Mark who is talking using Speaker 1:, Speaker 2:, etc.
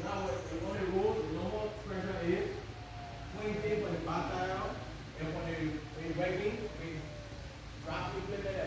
Speaker 1: now the only rule, the normal pressure is 20 when they back down, and when they waking, we drop it with that